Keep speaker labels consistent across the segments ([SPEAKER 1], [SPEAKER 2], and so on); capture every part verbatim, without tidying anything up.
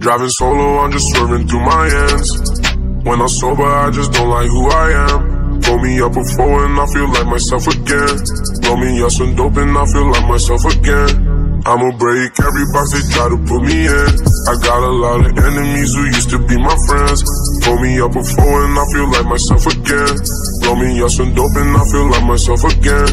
[SPEAKER 1] Driving solo, I'm just swerving through my ends. When I'm sober, I just don't like who I am. Roll me up before and I feel like myself again. Roll me up some dope and I feel like myself again. I'ma break every box they try to put me in. I got a lot of enemies who used to be my friends. Roll me up before and I feel like myself again. Roll me up some dope and I feel like myself again.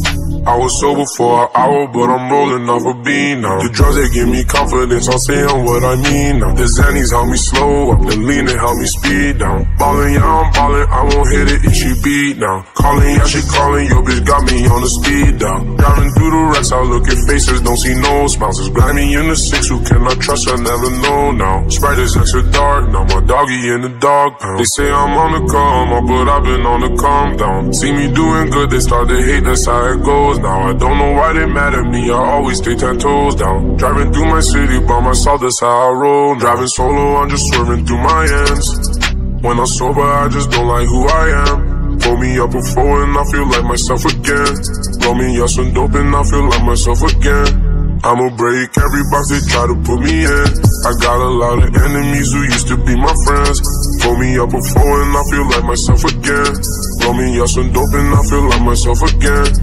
[SPEAKER 1] I was sober for an hour, but I'm rolling off a bean now. The drugs, they give me confidence, I'm saying what I mean now. The Xannies help me slow up, the lean, they help me speed down. Ballin', yeah, I'm ballin', I won't hit it if she beat now. Callin', yeah, she callin', your bitch got me on the speed down. Driving through the wrecks, I look at faces, don't see no smiles. It's blind me in the six, who can I trust, I never know now. Sprite is extra dark, now my doggy in the dog pound. They say I'm on the come up, but I've been on the calm down. See me doing good, they start to hate, that's how it goes. Now I don't know why they mad at me, I always stay ten toes down. Driving through my city by myself, that's how I roll. Driving solo, I'm just swerving through my ends. When I'm sober, I just don't like who I am. Roll me up before and I feel like myself again. Roll me up some dope and I feel like myself again. I'ma break every box they try to put me in. I got a lot of enemies who used to be my friends. Roll me up before and I feel like myself again. Roll me up some dope and I feel like myself again.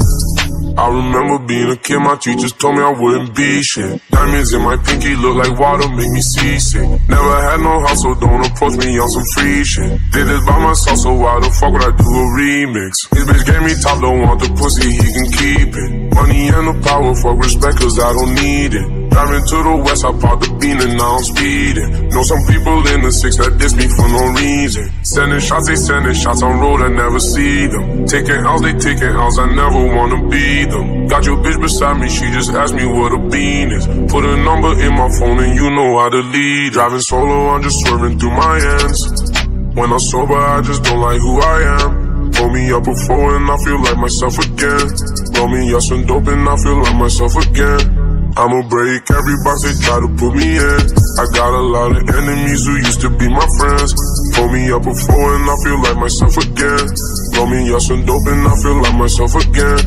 [SPEAKER 1] I remember being a kid, my teachers told me I wouldn't be shit. Diamonds in my pinky look like water, make me seasick. Never had no house, so don't approach me on some free shit. Did this by myself, so why the fuck would I do a remix? His bitch gave me top, don't want the pussy, he can keep it. Money and the power, fuck respect, cause I don't need it. Driving to the west, I popped the bean and now I'm speeding. Know some people in the six that diss me for no reason. Sending shots, they sending shots on road, I never see them. Taking L's, they taking L's, I never wanna be them. Got your bitch beside me, she just asked me what a bean is. Put a number in my phone and you know how to lead. Driving solo, I'm just swerving through my ends. When I'm sober, I just don't like who I am. Roll me up before and I feel like myself again. Roll me up some dope and I feel like myself again. I'ma break every box they try to put me in. I got a lot of enemies who used to be my friends. Roll me up before and I feel like myself again. Roll me up some dope and I feel like myself again.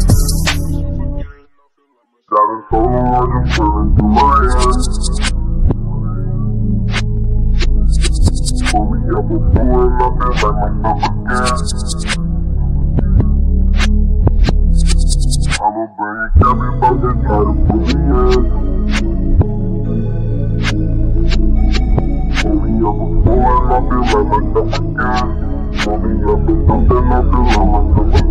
[SPEAKER 1] Driving solo, I'm just swerving through my ends. Roll me up before and I feel like myself again. I'ma break every box they try to put me in. Roll me up before and I feel like myself again. Roll me up and something I feel like myself again.